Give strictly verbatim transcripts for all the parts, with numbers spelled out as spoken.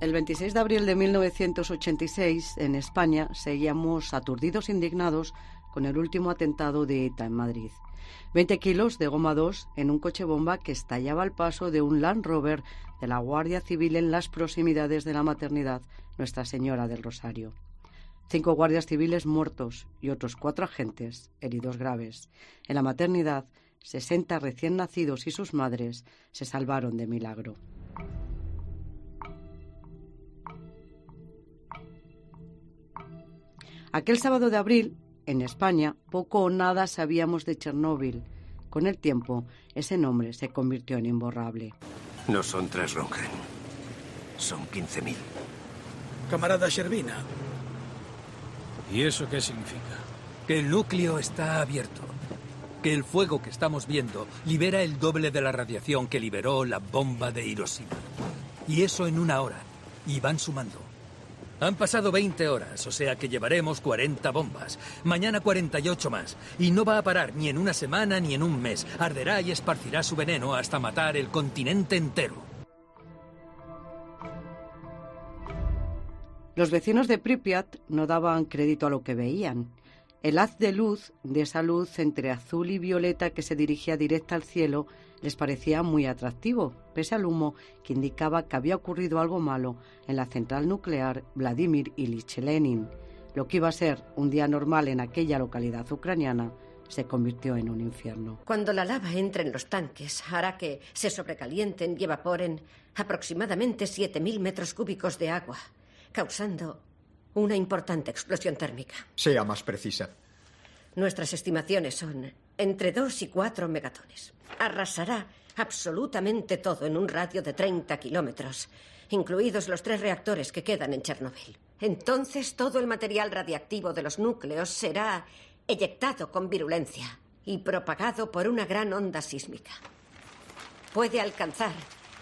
El veintiséis de abril de mil novecientos ochenta y seis, en España, seguíamos aturdidos e indignados con el último atentado de ETA en Madrid. veinte kilos de goma dos en un coche bomba que estallaba al paso de un Land Rover de la Guardia Civil en las proximidades de la maternidad Nuestra Señora del Rosario. Cinco guardias civiles muertos y otros cuatro agentes heridos graves. En la maternidad, sesenta recién nacidos y sus madres se salvaron de milagro. Aquel sábado de abril, en España, poco o nada sabíamos de Chernóbil. Con el tiempo, ese nombre se convirtió en imborrable. No son tres Röntgen, son quince mil. Camarada Shervina. ¿Y eso qué significa? Que el núcleo está abierto. Que el fuego que estamos viendo libera el doble de la radiación que liberó la bomba de Hiroshima. Y eso en una hora. Y van sumando. Han pasado veinte horas, o sea que llevaremos cuarenta bombas. Mañana cuarenta y ocho más. Y no va a parar ni en una semana ni en un mes. Arderá y esparcirá su veneno hasta matar el continente entero. Los vecinos de Pripyat no daban crédito a lo que veían. El haz de luz, de esa luz entre azul y violeta que se dirigía directa al cielo, les parecía muy atractivo, pese al humo que indicaba que había ocurrido algo malo en la central nuclear Vladimir Ilich Lenin. Lo que iba a ser un día normal en aquella localidad ucraniana se convirtió en un infierno. Cuando la lava entre en los tanques, hará que se sobrecalienten y evaporen aproximadamente siete mil metros cúbicos de agua, causando una importante explosión térmica. Sea más precisa. Nuestras estimaciones son entre dos y cuatro megatones. Arrasará absolutamente todo en un radio de treinta kilómetros, incluidos los tres reactores que quedan en Chernóbil. Entonces todo el material radiactivo de los núcleos será eyectado con virulencia y propagado por una gran onda sísmica. Puede alcanzar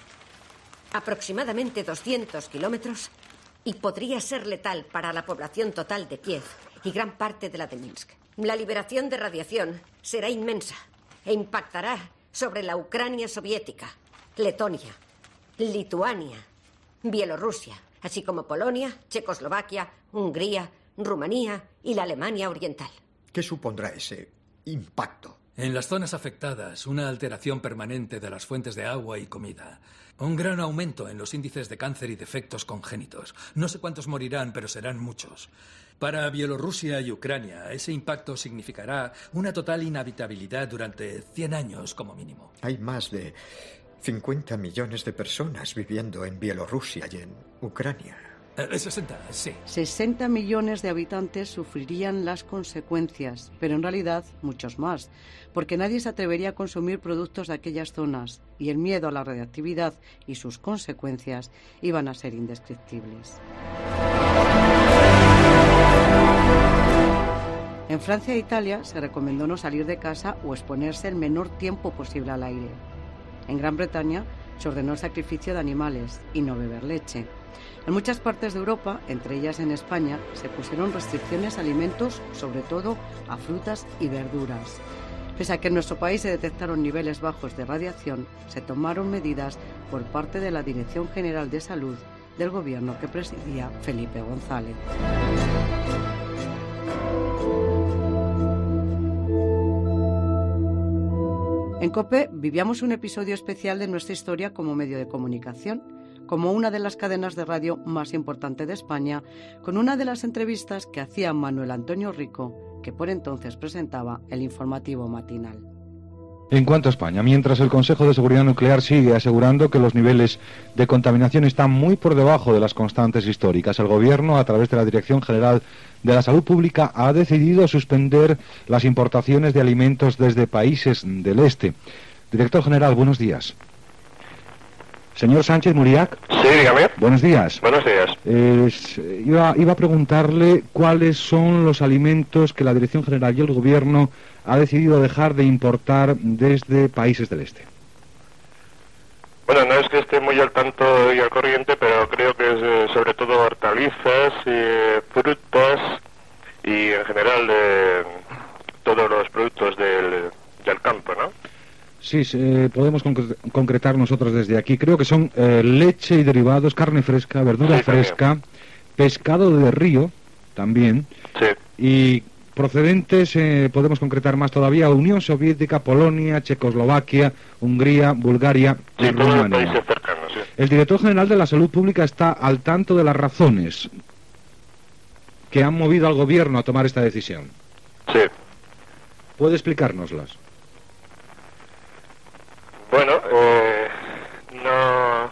aproximadamente doscientos kilómetros y podría ser letal para la población total de Kiev y gran parte de la de Minsk. La liberación de radiación será inmensa e impactará sobre la Ucrania soviética, Letonia, Lituania, Bielorrusia, así como Polonia, Checoslovaquia, Hungría, Rumanía y la Alemania Oriental. ¿Qué supondrá ese impacto? En las zonas afectadas, una alteración permanente de las fuentes de agua y comida. Un gran aumento en los índices de cáncer y defectos congénitos. No sé cuántos morirán, pero serán muchos. Para Bielorrusia y Ucrania, ese impacto significará una total inhabitabilidad durante cien años como mínimo. Hay más de cincuenta millones de personas viviendo en Bielorrusia y en Ucrania. Eh, sesenta, sí. sesenta millones de habitantes sufrirían las consecuencias, pero en realidad muchos más, porque nadie se atrevería a consumir productos de aquellas zonas y el miedo a la radiactividad y sus consecuencias iban a ser indescriptibles. En Francia e Italia se recomendó no salir de casa o exponerse el menor tiempo posible al aire. En Gran Bretaña se ordenó el sacrificio de animales y no beber leche. En muchas partes de Europa, entre ellas en España, se pusieron restricciones a alimentos, sobre todo a frutas y verduras. Pese a que en nuestro país se detectaron niveles bajos de radiación, se tomaron medidas por parte de la Dirección General de Salud del gobierno que presidía Felipe González. En COPE vivíamos un episodio especial de nuestra historia como medio de comunicación, como una de las cadenas de radio más importantes de España, con una de las entrevistas que hacía Manuel Antonio Rico, que por entonces presentaba el informativo matinal. En cuanto a España, mientras el Consejo de Seguridad Nuclear sigue asegurando que los niveles de contaminación están muy por debajo de las constantes históricas, el Gobierno, a través de la Dirección General de la Salud Pública, ha decidido suspender las importaciones de alimentos desde países del este. Director General, buenos días. Señor Sánchez Muriac. Sí, dígame. Buenos días. Buenos días. Eh, iba, iba a preguntarle cuáles son los alimentos que la Dirección General y el Gobierno ha decidido dejar de importar desde países del este. Bueno, no es que esté muy al tanto y al corriente, pero creo que es eh, sobre todo hortalizas, eh, frutas y en general eh, todos los productos del, del campo, ¿no? Sí, eh, podemos concre concretar nosotros desde aquí. Creo que son eh, leche y derivados, carne fresca, verdura Sí, fresca, también. pescado de río también, Sí. y procedentes, eh, podemos concretar más todavía, Unión Soviética, Polonia, Checoslovaquia, Hungría, Bulgaria y Sí, todos los Rumanía. países cercanos, sí. El director general de la Salud Pública está al tanto de las razones que han movido al gobierno a tomar esta decisión. Sí. ¿Puede explicárnoslas? Bueno, eh, no...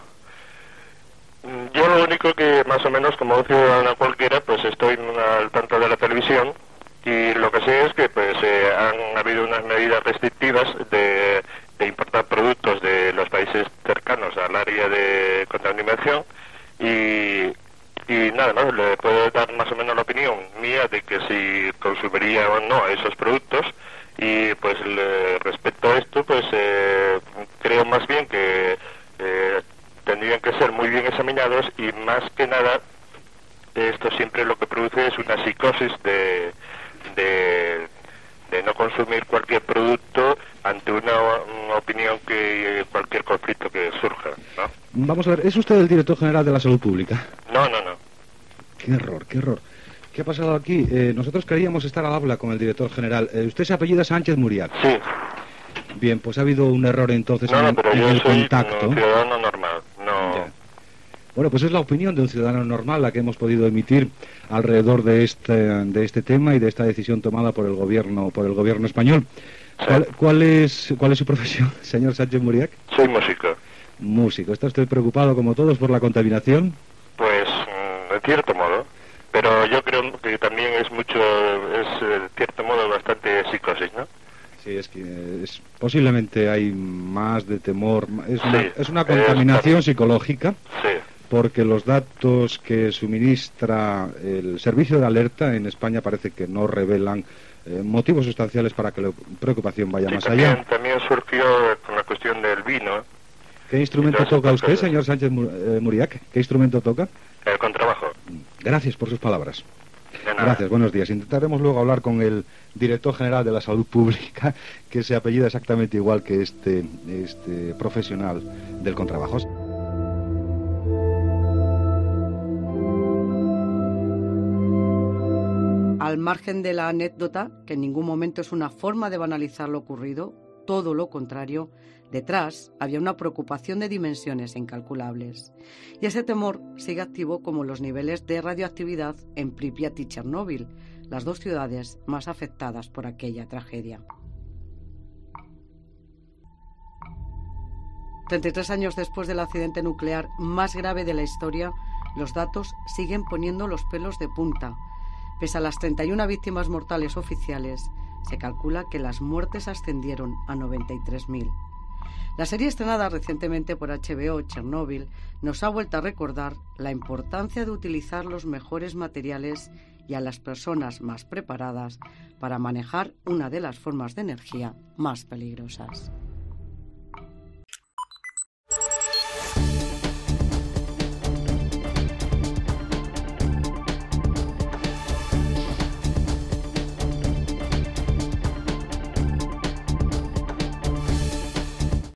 Yo lo único que más o menos como un ciudadano cualquiera, pues estoy al tanto de la televisión y lo que sé es que pues eh, han habido unas medidas restrictivas de, de importar productos de los países cercanos al área de contaminación y, y nada más, le puedo dar más o menos la opinión mía de que si consumiría o no esos productos. Y pues le, respecto a esto, pues eh, creo más bien que eh, tendrían que ser muy bien examinados y más que nada esto siempre lo que produce es una psicosis de, de, de no consumir cualquier producto ante una, una opinión que cualquier conflicto que surja, ¿no? Vamos a ver, ¿es usted el director general de la Salud Pública? No, no, no. Qué error, qué error. ¿Qué ha pasado aquí? Eh, nosotros creíamos estar al habla con el director general. Eh, usted se apellida Sánchez Muriac. Sí. Bien, pues ha habido un error entonces No, en, no, pero en yo el soy contacto. un ciudadano normal, no... Ya. Bueno, pues es la opinión de un ciudadano normal la que hemos podido emitir alrededor de este, de este tema y de esta decisión tomada por el gobierno, por el gobierno español. Sí. ¿Cuál, cuál es, ¿Cuál es su profesión, señor Sánchez Muriac? Soy músico. Músico. ¿Está usted preocupado, como todos, por la contaminación? Pues, mm, en cierto modo. Pero yo creo que también es mucho, es en cierto modo bastante psicosis, ¿no? Sí, es que es, posiblemente hay más de temor. Es una, Sí, es una contaminación es- psicológica, Sí, porque los datos que suministra el servicio de alerta en España parece que no revelan eh, motivos sustanciales para que la preocupación vaya sí, más también, allá. también surgió con la cuestión del vino, ¿Qué instrumento Entonces, toca usted, entonces- señor Sánchez Mu- eh, Muriac? ¿Qué instrumento toca? el contrabajo. Gracias por sus palabras. De nada. Gracias, buenos días. Intentaremos luego hablar con el director general de la Salud Pública, que se apellida exactamente igual que este, este profesional del contrabajo. Al margen de la anécdota, que en ningún momento es una forma de banalizar lo ocurrido, todo lo contrario, detrás había una preocupación de dimensiones incalculables. Y ese temor sigue activo como los niveles de radioactividad en Pripyat y Chernóbil, las dos ciudades más afectadas por aquella tragedia. treinta y tres años después del accidente nuclear más grave de la historia, los datos siguen poniendo los pelos de punta. Pese a las treinta y una víctimas mortales oficiales, se calcula que las muertes ascendieron a noventa y tres mil. La serie estrenada recientemente por H B O, Chernóbil, nos ha vuelto a recordar la importancia de utilizar los mejores materiales y a las personas más preparadas para manejar una de las formas de energía más peligrosas.